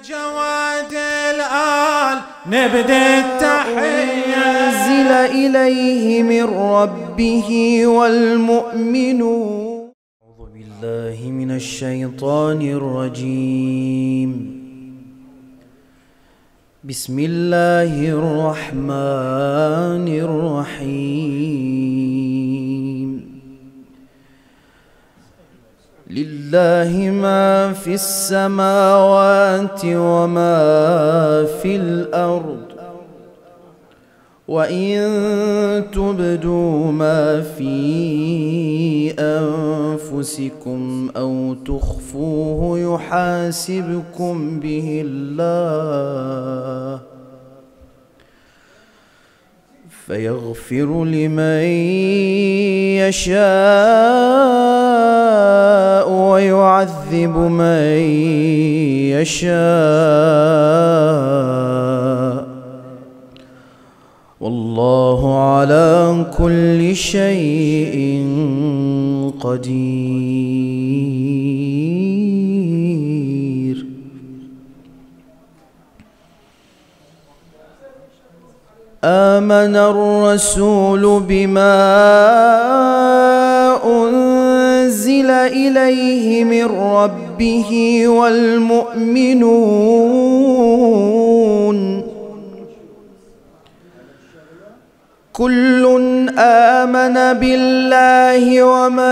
جواد الآل نبدأ التحية. أنزل إليه من ربه والمؤمنون. أعوذ بالله من الشيطان الرجيم. بسم الله الرحمن الرحيم. لله ما في السماوات وما في الأرض، وإن تبدوا ما في أنفسكم أو تخفوه يحاسبكم به الله، فيغفر لمن يشاء ويعذب من يشاء، والله على كل شيء قدير. آمن الرسول بما أنزل إليه من ربه والمؤمنون، كل آمن بالله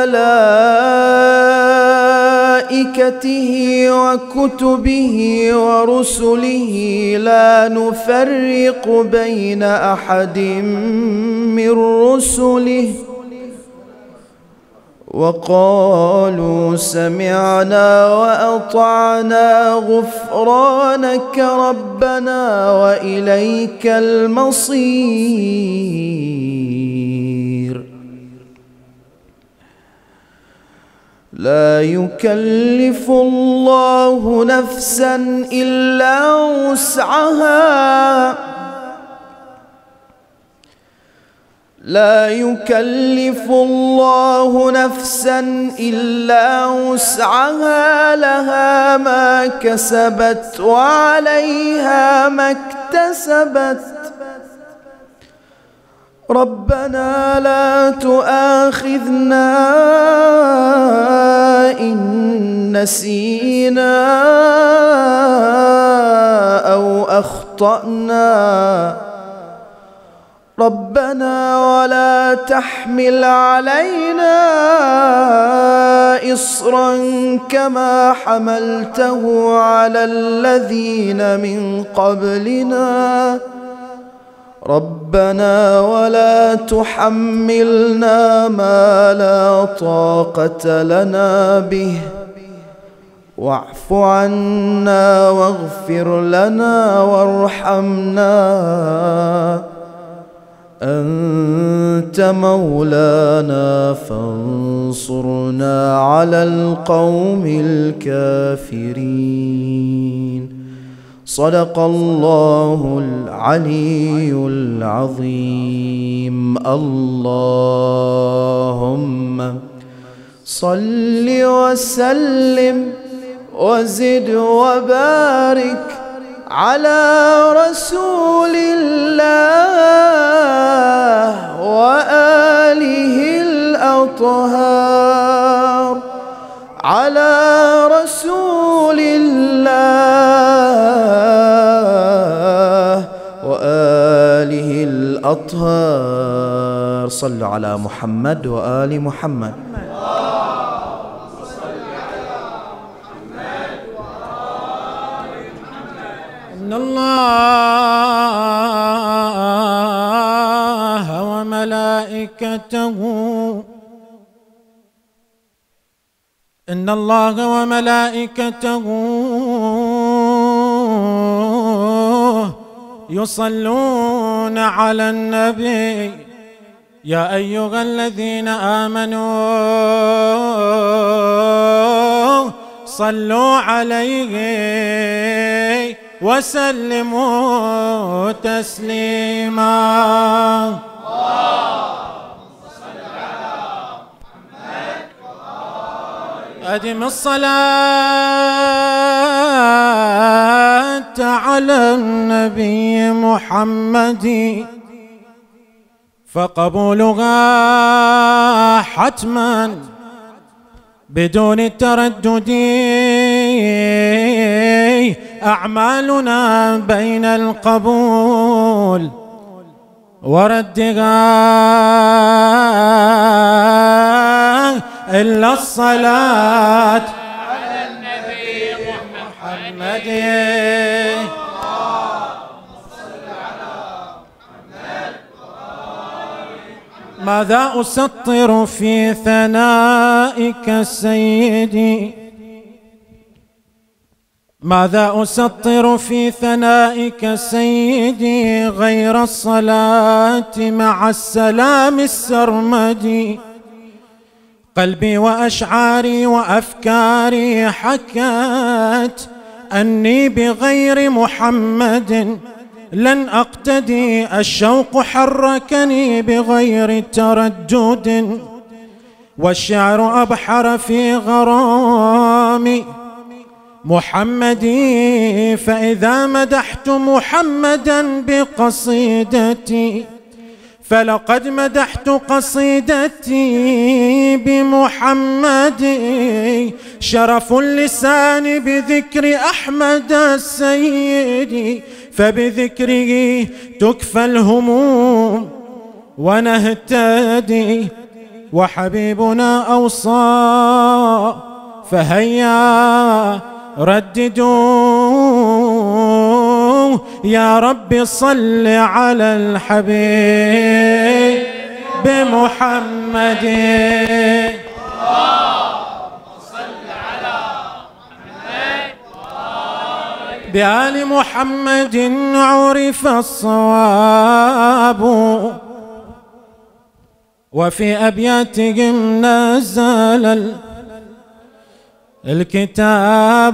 وملائكته وكتبه ورسله لا نفرق بين أحد من رسله، وقالوا سمعنا وأطعنا غفرانك ربنا وإليك المصير. لا يكلف الله نفسا إلا وسعها، لا يكلف الله نفسا إلا وسعها، لها ما كسبت وعليها ما اكتسبت. ربنا لا تؤاخذنا إن نسينا أو أخطأنا، ربنا ولا تحمل علينا إصرا كما حملته على الذين من قبلنا، ربنا ولا تحملنا ما لا طاقة لنا به، واعف عنا واغفر لنا وارحمنا، أنت مولانا فانصرنا على القوم الكافرين. صدق الله العلي العظيم. اللهم صل وسلم وزد وبارك على رسول الله وآله الأطهار، على رسول الله وآله الأطهار. صلوا على محمد وآل محمد. إن الله وملائكته يصلون على النبي. يا أيها الذين آمنوا صلوا عليه وسلموا تسليما. أدم الصلاة صليت على النبي محمد فقبولها حتما بدون تردد. أعمالنا بين القبول وردها إلا الصلاة على النبي محمد. ماذا أسطر في ثنائك سيدي، ماذا أسطر في ثنائك سيدي غير الصلاة مع السلام السرمدي. قلبي وأشعاري وأفكاري حكت أني بغير محمد لن أقتدي. الشوق حركني بغير تردد، والشعر أبحر في غرامي محمدي. فإذا مدحت محمدا بقصيدتي فلقد مدحت قصيدتي بمحمد. شرف اللسان بذكر أحمد السيد، فبذكره تكفى الهموم ونهتدي. وحبيبنا أوصى فهيا رددوا يا رب صل على الحبيب بمحمد. بآل محمد عرف الصواب، وفي أبياتهم نزل الكتاب.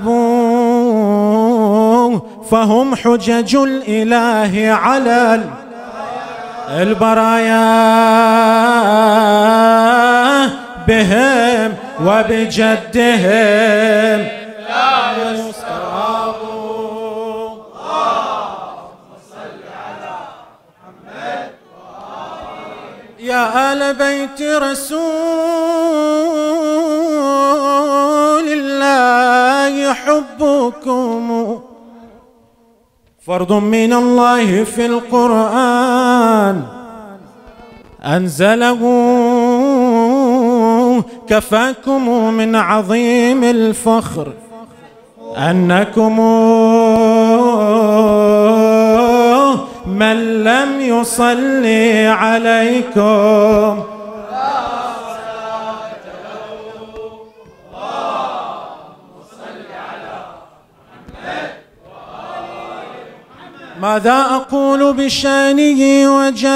فهم حجج الإله على البرايا، بهم وبجدهم لا يستراب. يا آل بيت رسول الله حبكم فرض من الله في القرآن أنزله. كفاكم من عظيم الفخر أنكم من لم يصلي عليكم ماذا أقول بشانه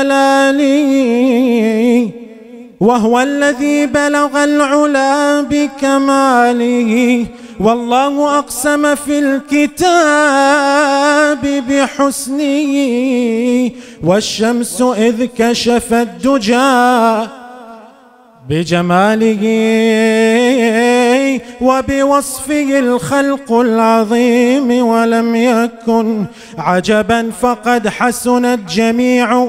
وجلاله، وهو الذي بلغ العلا بكماله. والله أقسم في الكتاب بحسنه، والشمس إذ كشفت الدجى بجماله. وبوصفه الخلق العظيم ولم يكن عجبا، فقد حسنت جميع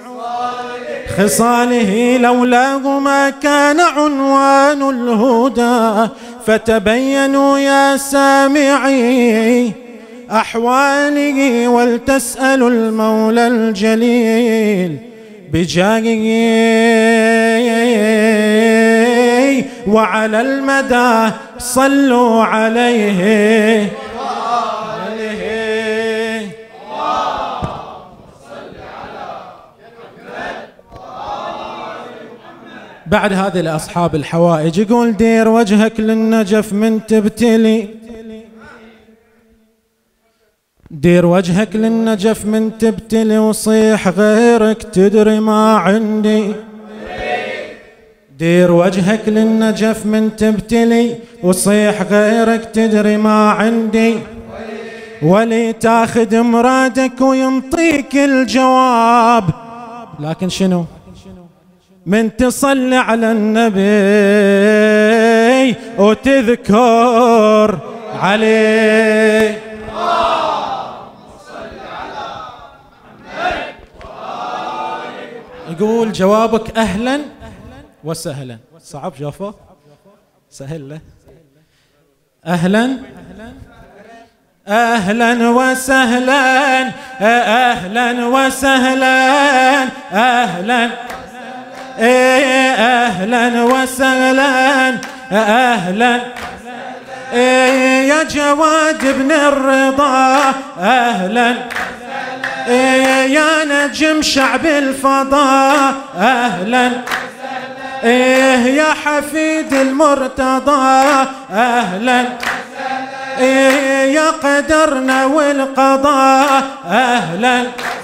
خصاله. لولاه ما كان عنوان الهدى، فتبينوا يا سامعي أحواله، ولتسألوا المولى الجليل بجاهه. وعلى المدى صلوا عليه بعد هذه الأصحاب الحوائج يقول دير وجهك للنجف من تبتلي، دير وجهك للنجف من تبتلي، وصيح غيرك تدري ما عندي. دير وجهك للنجف من تبتلي، وصيح غيرك تدري ما عندي. ولي تاخذ مرادك وينطيك الجواب، لكن شنو؟ من تصلي على النبي وتذكر عليه. يقول جوابك أهلا وسهلا. صعب جافا؟ سهل له. أهلا أهلا وسهلا أهلا وسهلا أهلا أهلا وسهلا أهلا يا جواد بن الرضا أهلا يا نجم شعب الفضاء أهلا يا حفيد المرتضى أهلا يا قدرنا والقضاء أهلا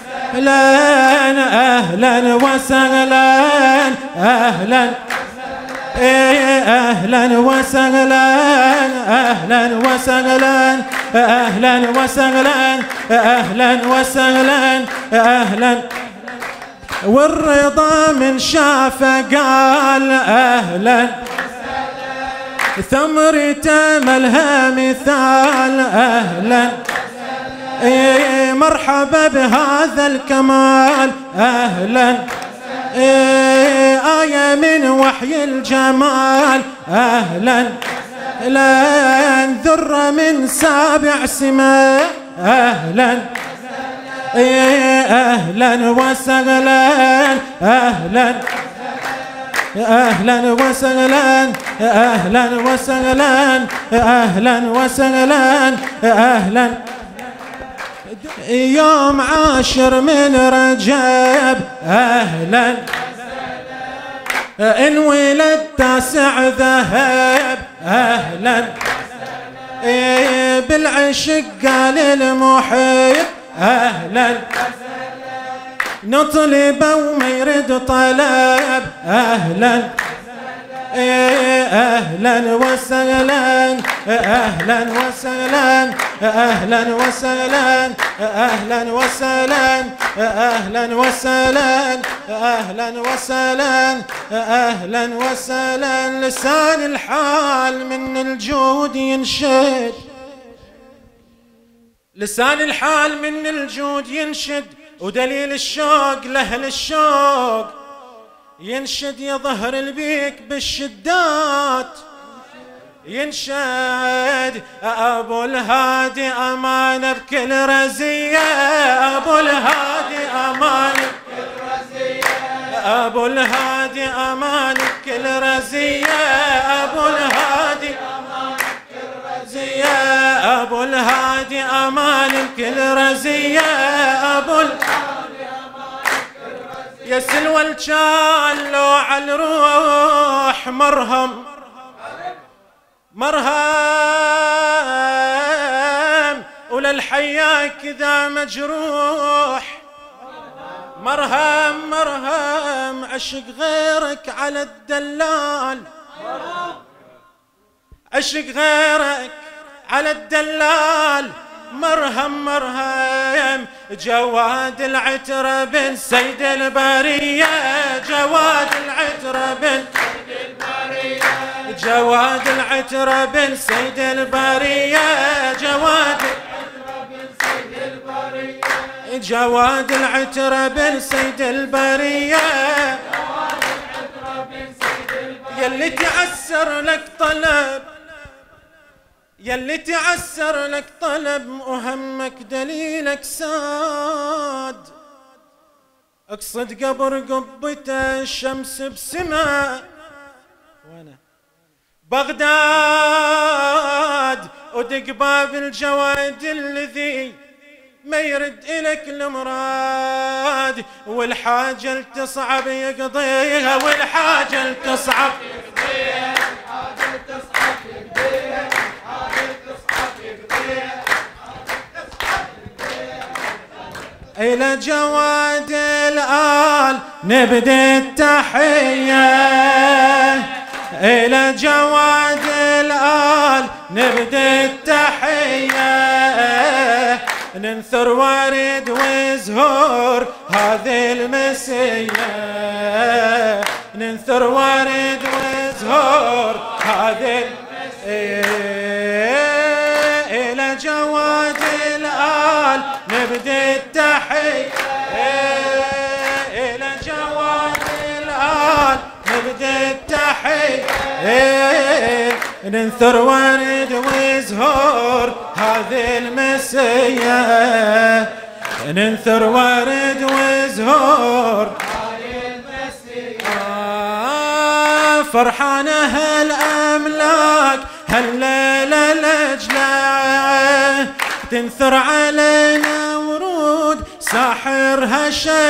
أهلا وسهلا أهلا أهلا وسهلا أهلا وسهلا أهلا وسهلا أهلا وسهلا أهلا. والرضا من شافه قال أهلا ثمرته ملها مثال أهلا مرحبا بهذا الكمال أهلا آية من وحي الجمال أهلا ذرة من سابع سماء أهلا أهلا وسهلا أهلا أهلا وسهلا أهلا وسهلا أهلا وسهلا أهلا. يوم 10 من رجب أهلا انولد 9 ذهب أهلا بالعشق قال المحب أهلا نطلب وما يرد طلب أهلا أهلا وسهلا أهلا وسهلا أهلا وسهلا أهلا وسهلا أهلا وسهلا أهلا وسهلا أهلا وسهلا. لسان الحال من الجود ينشد لسان الحال من الجود ينشد ودليل الشوق لأهل الشوق ينشد يا ظهر البيك بالشدات ينشد أبو الهادي أمان بكل رزية أبو الهادي أمان بكل رزية أبو الهادي أمان بكل رزية أبو الهادي أمان بكل رزية أبو الهادي أمان بكل رزية أبو يا سلوى الجال لو على الروح مرهم مرهم وللحياة كذا مجروح مرهم مرهم عشق غيرك على الدلال عشق غيرك على الدلال مرهم مرهم. جواد العترة بن سيد البرية جواد العترة بن سيد البرية جواد العترة بن سيد البرية جواد العترة بن سيد البرية جواد العترة بن سيد البرية يلي تعسر لك طلب يلي تعسر لك طلب وهمك دليلك ساد اقصد قبر قبته الشمس بسماء وانا بغداد ودق باب الجواد الذي ما يرد إلك المراد والحاجة التصعب يقضيها والحاجة التصعب يقضيها الحاجة التصعب يقضيها إلى جواد الآل نبدي التحية إلى جواد الآل نبدي التحية ننثر ورد وزهور هذه المسية ننثر ورد وزهور هذه المسية إلى جواد الآل نبدي التحية إلى جواد ننثر ورد وزهور هذه المسية، ننثر ورد وزهور هذه المسية. فرحانة هالأملاك هالليلة لجلة، تنثر علينا ورود ساحرها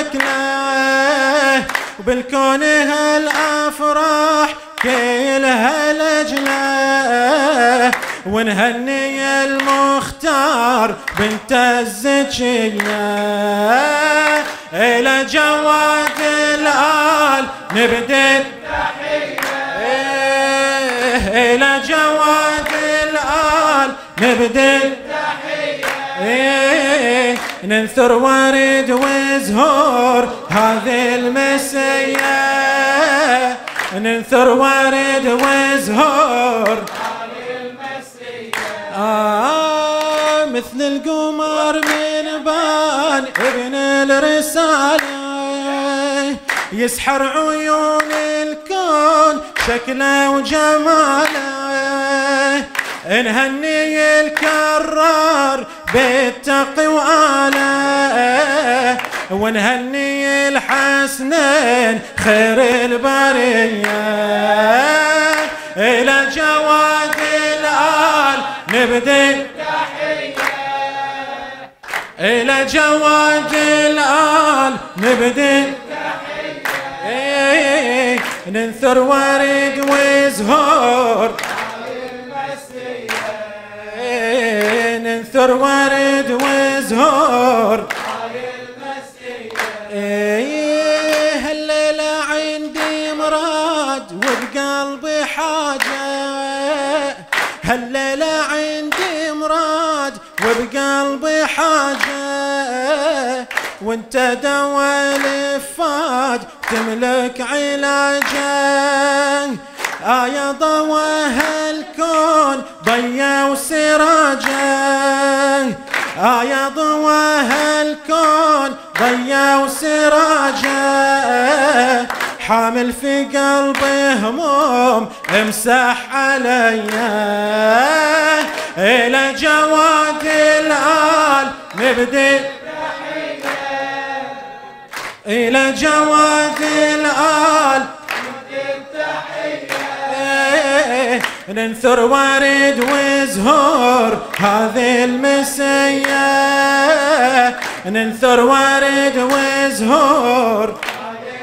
شكله، وبالكون هالأفراح كلها لجله، ونهني المختار بنت الزكية. إلى جواد الآل نبدأ التحية، إلى جواد الآل نبدأ التحية، ننثر ورد وزهور هذه المسية، ننثر ورد وزهور هذه المسية. مثل القمر من بان ابن الرسالة، يسحر عيون الكون شكله وجماله، نهني الكرار بالتقوى آله، ونهني الحسنين خير البرية. إلى جواد الآل نبدأ التحية، إلى جواد الآل نبدأ التحية، ننثر ورد وزهور ننثر ورد وزهور هالليلة عندي مراد وبقلبي حاجة، هالليلة عندي مراد وبقلبي حاجة، وانت دوا الفاج تملك علاجه، يا ضوى هالكون ضيا وسراجه، يا ضوى هالكون ضيا وسراجه، حامل في قلبي هموم امسح عليا. إلى جواد الآل نبدأ إلى جواد الآل ننثر ورد وزهور هذه المسية، ننثر ورد وزهور هذه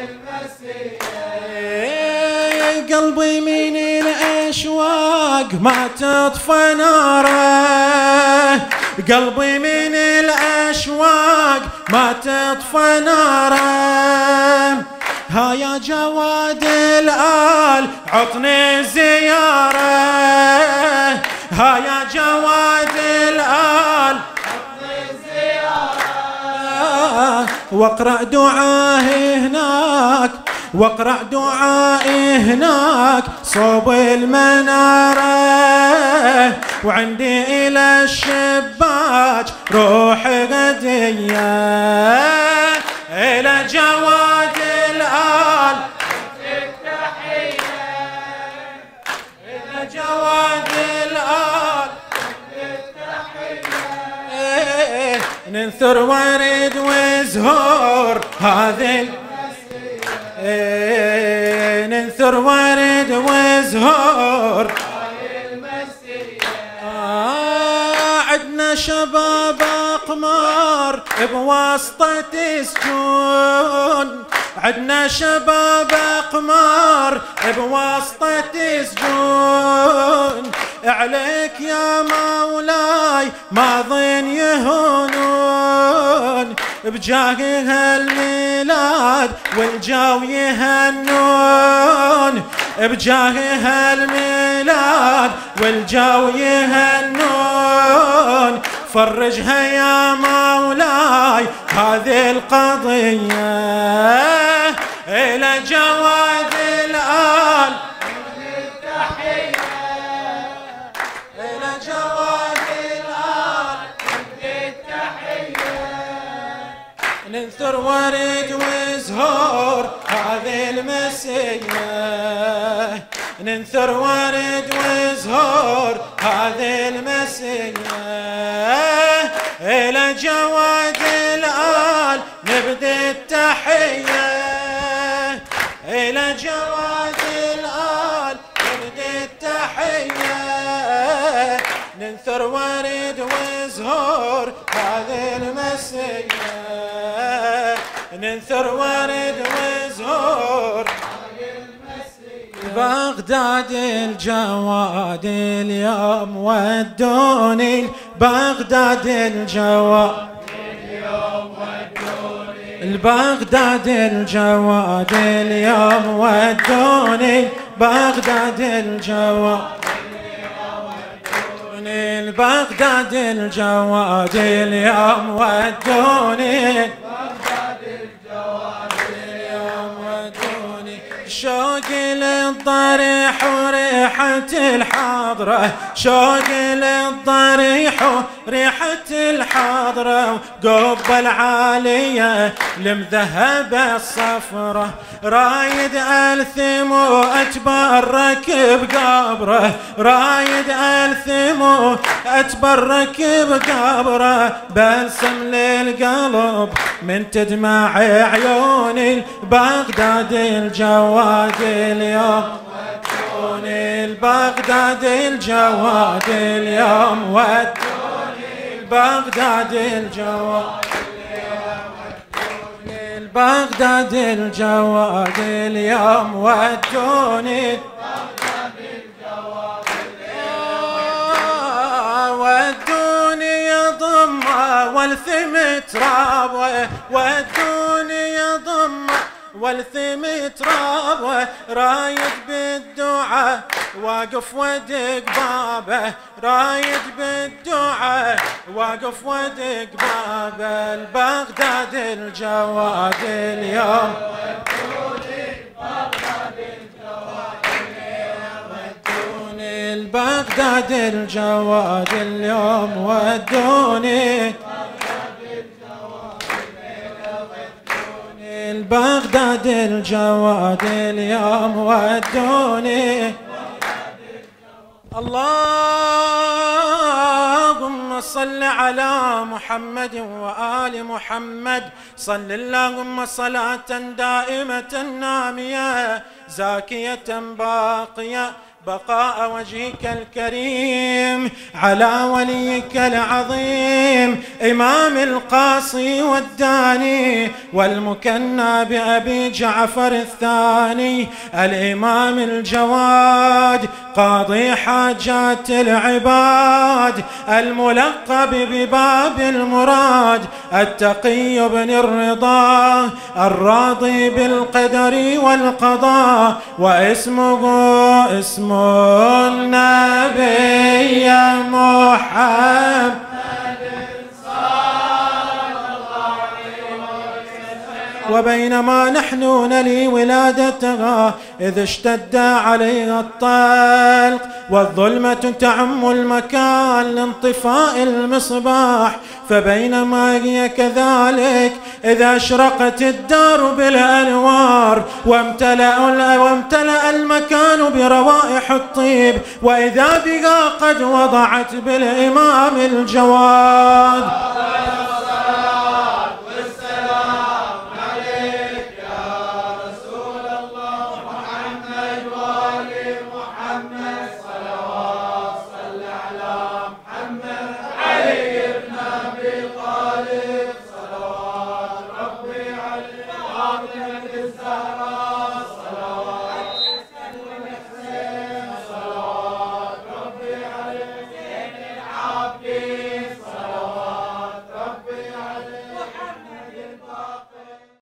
المسية. قلبي من الأشواق ما تطفى ناره، قلبي من الأشواق ما تطفى ناره، ها يا جواد الآل عطني زيارة، ها يا جواد الآل عطني زيارة، واقرأ دعائي هناك واقرأ دعائي هناك صوب المنارة، وعندي إلى الشباك روح غدية. إلى جواد الآل التحية، إلى جواد الآل التحية، ننثر ورد وزهور هذه ننثر ورد وزهور هذه المسية. عدنا شباب أقمار بواسطة سجون، عدنا شباب أقمار بواسطة سجون، عليك يا مولاي ما ظن يهونون، بجاه هالميلاد والجو يهنون، بجاه هالميلاد والجو يهنون، فرجها يا مولاي هذه القضية. إلى جواد الآل إلى جواد الآل ننثر ورد وزهور هذه المسية، ننثر ورد وزهور هذه المسية. إلى جواد الآل نبدي التحية، إلى جواد الآل نبدي التحية. ننثر ورد وزهور هذه المسية، ننثر ورد وزهور. بغداد الجواد اليوم ودوني، بغداد الجواد اليوم ودوني، بغداد الجواد اليوم ودوني، بغداد الجواد بغداد الجواد اليوم ودوني، شوقي للضريح وريحة الحضرة، شوقي للضريح وريحة الحضرة. وقبة العالية المذهبة الصفرة، رايد ألثم وأتبرك بقبره، رايد ألثم وأتبرك بقبره. بلسم للقلب من تدمع عيوني، بغداد الجواد اليوم ودوني، بغداد الجواد اليوم ودوني، بغداد الجواد اليوم ودوني، بغداد الجواد اليوم ودوني، ودوني يضمه والثم ترابه، ودوني يضمه والثم ترابه. رايد بالدعاء واقف ودق بابه، رايد بالدعاء واقف ودق بابه. البغداد الجواد اليوم ودوني، بغداد الجواد اليوم ودوني، البغداد الجواد اليوم ودوني، بغداد الجواد اليوم ودوني. اللهم صل على محمد وآل محمد، صل اللهم صلاة دائمة نامية زاكية باقية بقاء وجهك الكريم على وليك العظيم إمام القاصي والداني والمكنى بأبي جعفر الثاني، الإمام الجواد قاضي حاجات العباد، الملقب بباب المراد، التقي بن الرضا، الراضي بالقدر والقضاء، واسمه اسم النبي محمد وبينما نحن نلي ولادتها إذ اشتد عليها الطلق والظلمة تعم المكان لانطفاء المصباح، فبينما هي كذلك إذا أشرقت الدار بالأنوار وامتلأ المكان بروائح الطيب، وإذا بها قد وضعت بالإمام الجواد